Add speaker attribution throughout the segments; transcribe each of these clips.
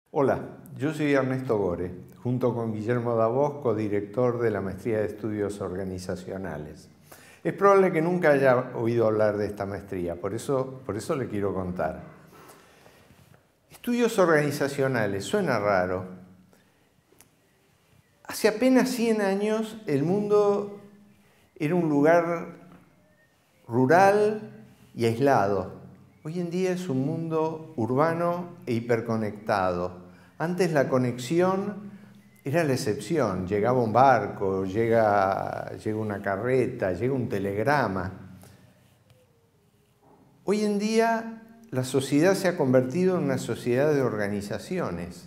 Speaker 1: Hola, yo soy Ernesto Gore, junto con Guillermo Davos, codirector de la Maestría de Estudios Organizacionales. Es probable que nunca haya oído hablar de esta maestría, por eso le quiero contar. Estudios organizacionales, suena raro. Hace apenas 100 años el mundo era un lugar rural y aislado. Hoy en día es un mundo urbano e hiperconectado. Antes la conexión era la excepción. Llegaba un barco, llega una carreta, llega un telegrama. Hoy en día la sociedad se ha convertido en una sociedad de organizaciones.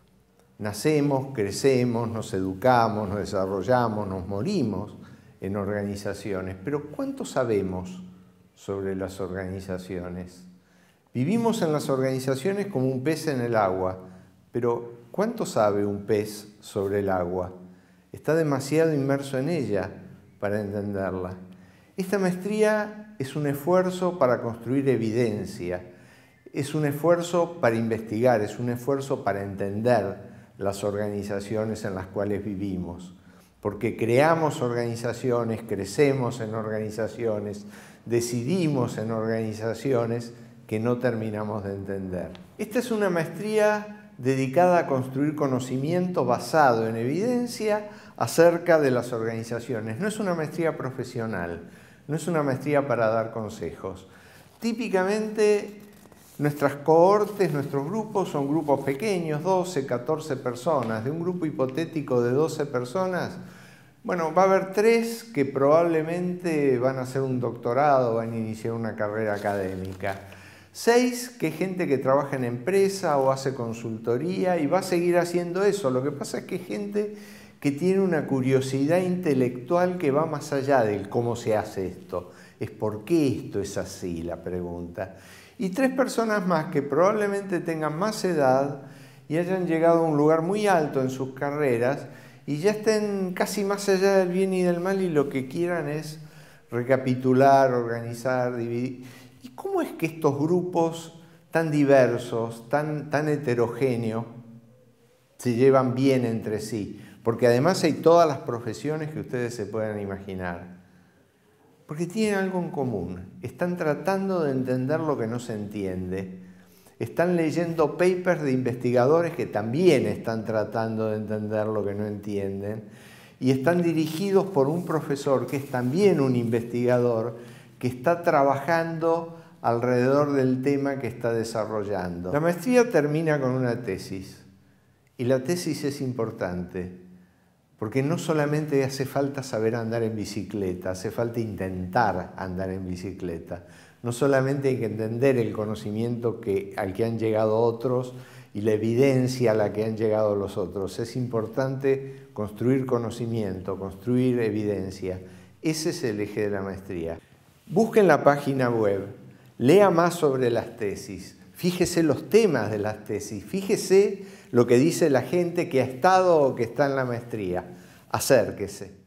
Speaker 1: Nacemos, crecemos, nos educamos, nos desarrollamos, nos morimos en organizaciones. Pero ¿cuánto sabemos sobre las organizaciones? Vivimos en las organizaciones como un pez en el agua, pero ¿cuánto sabe un pez sobre el agua? Está demasiado inmerso en ella para entenderla. Esta maestría es un esfuerzo para construir evidencia, es un esfuerzo para investigar, es un esfuerzo para entender las organizaciones en las cuales vivimos. Porque creamos organizaciones, crecemos en organizaciones, decidimos en organizaciones que no terminamos de entender. Esta es una maestría dedicada a construir conocimiento basado en evidencia acerca de las organizaciones. No es una maestría profesional, no es una maestría para dar consejos. Típicamente nuestras cohortes, nuestros grupos son grupos pequeños, 12, 14 personas. De un grupo hipotético de 12 personas, bueno, va a haber 3 que probablemente van a hacer un doctorado, van a iniciar una carrera académica. 6 que es gente que trabaja en empresa o hace consultoría y va a seguir haciendo eso. Lo que pasa es que es gente que tiene una curiosidad intelectual que va más allá del cómo se hace esto. Es por qué esto es así, la pregunta. Y 3 personas más que probablemente tengan más edad y hayan llegado a un lugar muy alto en sus carreras y ya estén casi más allá del bien y del mal y lo que quieran es recapitular, organizar, dividir. ¿Y cómo es que estos grupos tan diversos, tan heterogéneos, se llevan bien entre sí? Porque además hay todas las profesiones que ustedes se puedan imaginar. Porque tienen algo en común. Están tratando de entender lo que no se entiende. Están leyendo papers de investigadores que también están tratando de entender lo que no entienden. Y están dirigidos por un profesor que es también un investigador que está trabajando alrededor del tema que está desarrollando. La maestría termina con una tesis. Y la tesis es importante. Porque no solamente hace falta saber andar en bicicleta, hace falta intentar andar en bicicleta. No solamente hay que entender el conocimiento al que han llegado otros y la evidencia a la que han llegado los otros. Es importante construir conocimiento, construir evidencia. Ese es el eje de la maestría. Busquen la página web, lea más sobre las tesis, fíjese los temas de las tesis, fíjese lo que dice la gente que ha estado o que está en la maestría. Acérquese.